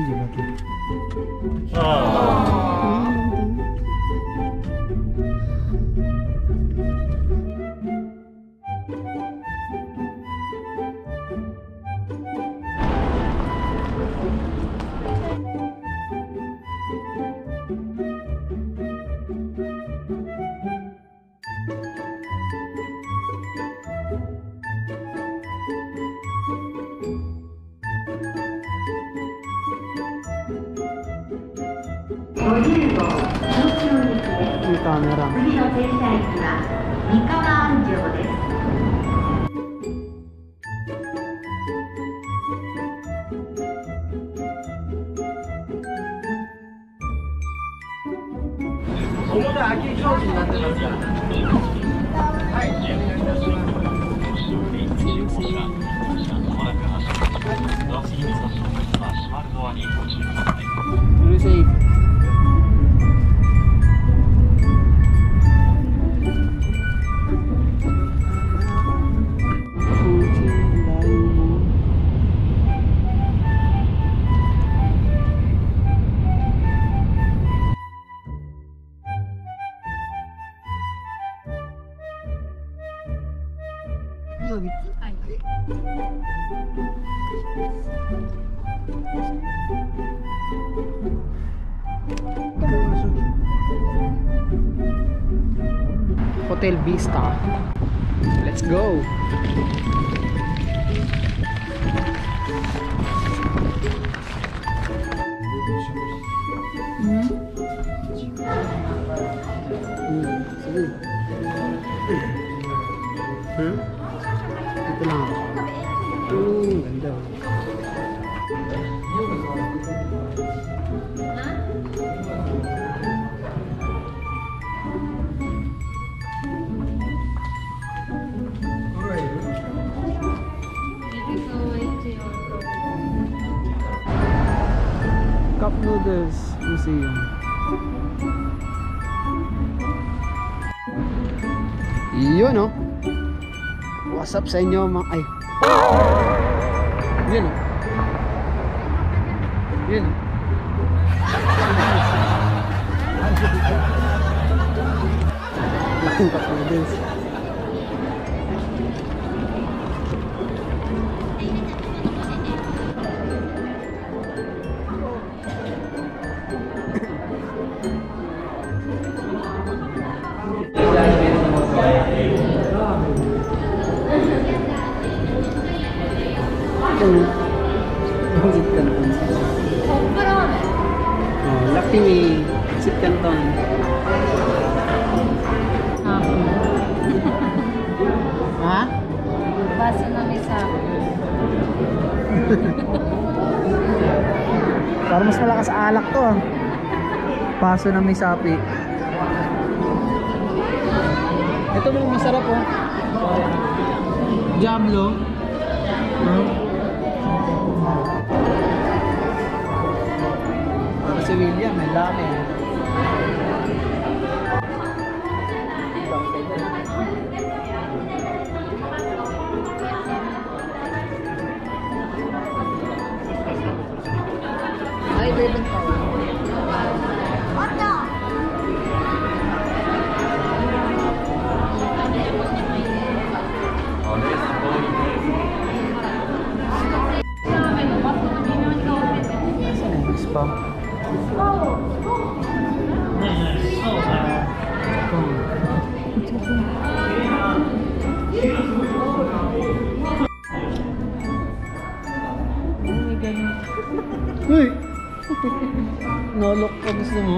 video ba ito? May camera. Very safe. Hotel Vista. Let's go. Ito lang. Ganda. Cup Noodles Museum. Yun oh. What's up sa inyo mga ay. Yun oh. Yun. Laking Cup Noodles. Sit Canton. Oh, Lucky Me Sit Canton. Ha? Basa na may sabi. Para mas malakas alak to ah. Paso na may sapi. Ito mo masarap oh. Diablo. Para si William, may laki. Ay, baby. Pa. Uy! Nolok ka, gusto mo?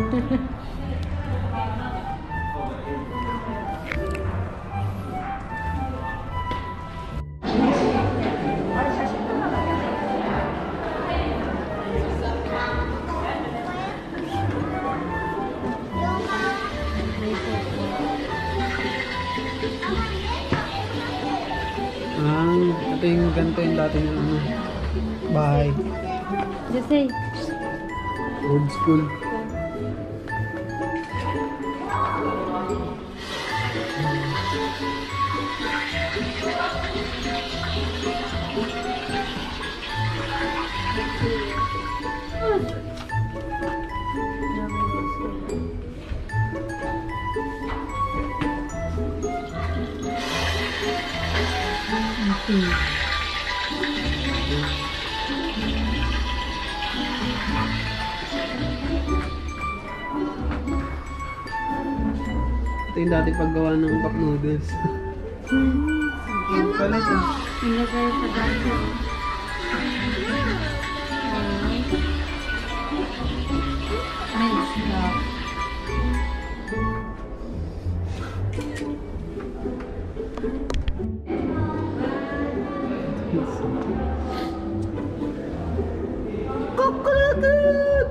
Ito yung ganito yung dati yung ano, bahay. Just say. Old school. Hmm. Ito yung dati paggawa ng cup noodles. Ang palit ah. Nilagay sa dati. Ayos na. Coconut!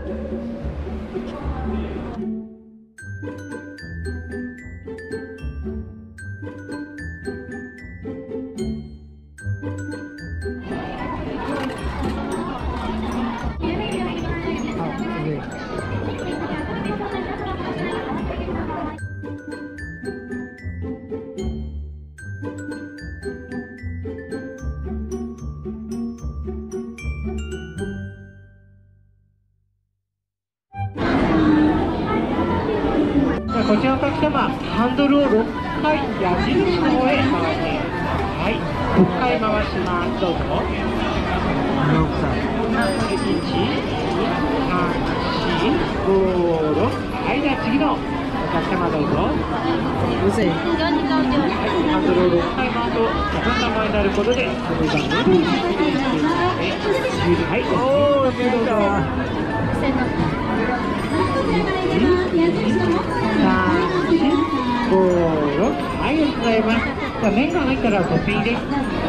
Okay. こちらのお客様、ハンドルを6回矢印の方へ回ってください。6回回します。どうぞ。1、2、3、4、5、6。はい、じゃあ次のお客様どうぞ。 Kasi, ハンドルを6回回すと、自分の前になることで、それが無理にしていっていますので、はい、 oh, ganda. はい、ありがとうございます。じゃあ麺が入ったらトッピングです。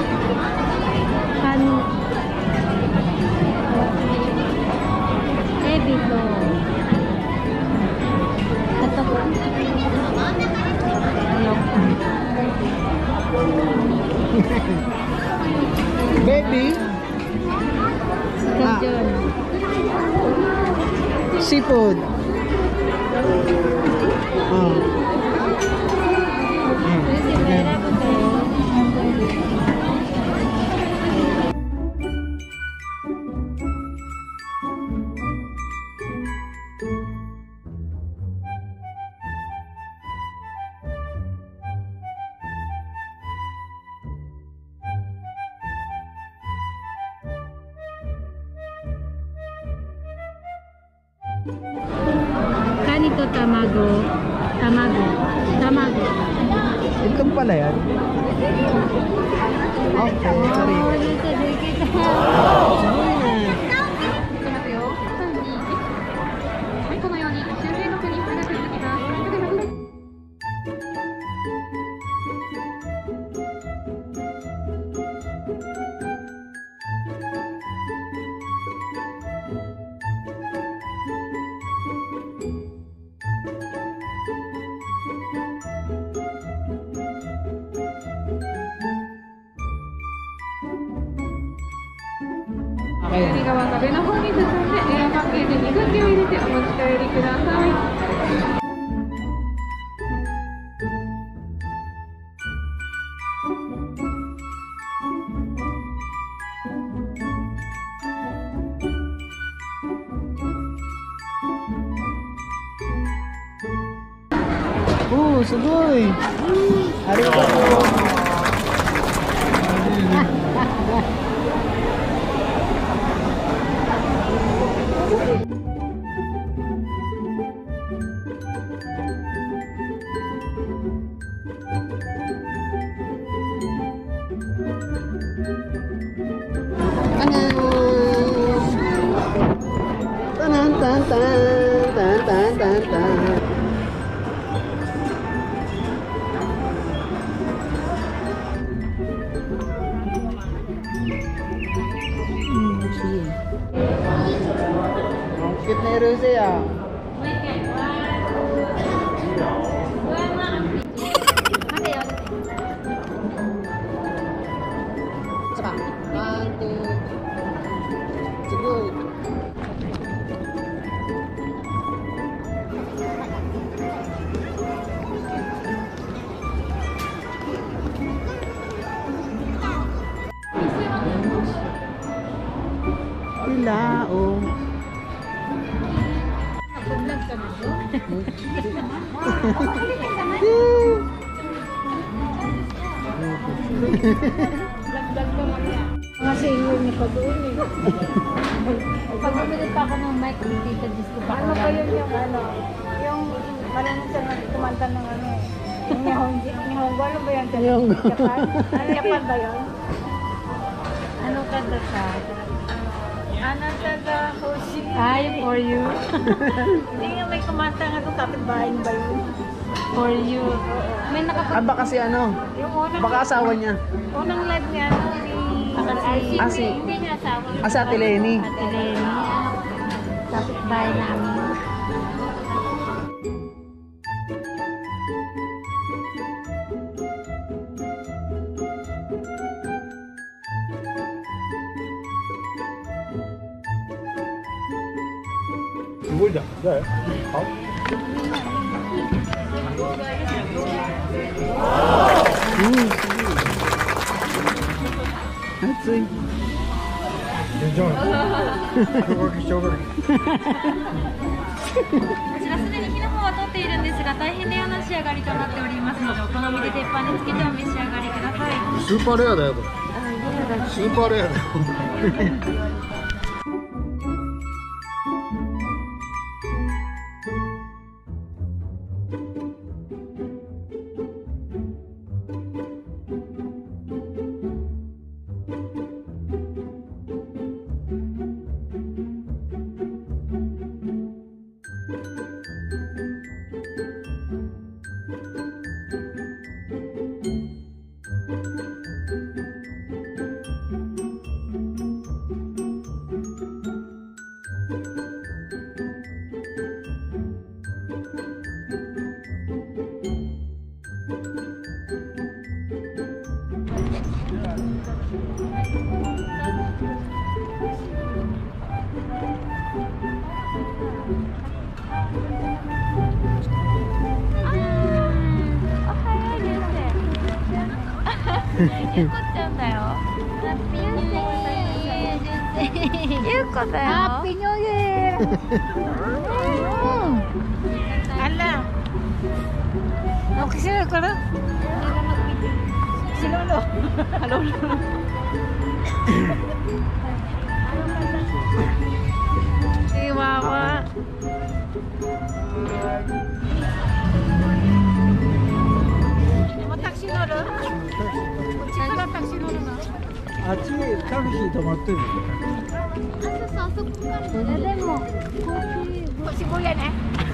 エビとあと Baby, seafood. Oh. Kanin to tamago. Itlog pala yan. Okay, sorry. Okay. 左側壁の方に進んでエアパッケージに空気を入れてお持ち帰りください。 Oh, すごい。ありがとう。Cute na Rose ah. Saka, 1, 2, すごい。Bilao. Dagdag naman yan. Mga senior ni pa doon eh. Pag bumili pa ako ng mic, tita, Diyos ko pa. Ano ba yun yung ano? Yung marunong siya kumanta ng ano eh. Yung Nihongo, ano ba yan? Japan? Japan ba yun? Anong kanta siya? Ano taga Hoshi? Ay, for you. Hindi nga may kumanta nga itong kapitbahay ba yun? For you. May Ah, baka si ano? Yung unang, Baka asawa niya. unang live niya, ano, ni... Ah, si... Hindi niya asawa. Ah, si Ate Lenny. Ate Lenny. Kapit-bahay namin. 暑い。 こちらすでに火の方は通っているんですが、大変レアな仕上がりとなっておりますので、お好みで鉄板につけてお召し上がりください。 スーパーレアだよこれ。スーパーレアだよ。 ゆうこちゃんだよ。ゆうこだよ。 ハッピーニューイヤーAla! Okay sila ka na? Si Lolo. Hello, Lolo. Si Wawa. Taxi Lolo? Saan taxi Lolo na? あっちにタクシー止まってる。 でも、 Si Kuya na.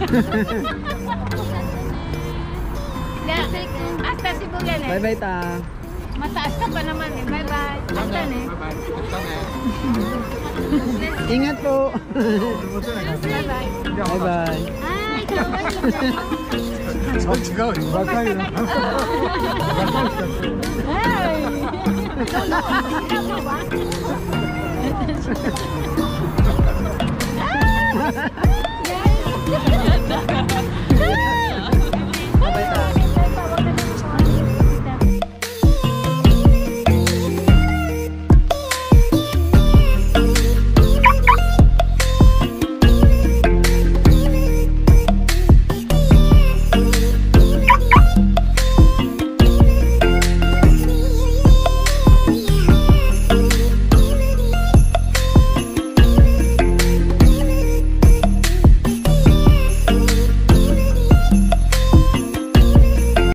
Hasta si Kuya na. バイバイタ。 Mataas ka pa naman eh. Bye-bye. Hasta na eh. Ingat po. Bye-bye. バイバイ。 ay, kawai. そう違うよ。若いよ。 Hey! Lolo, kita mo ba?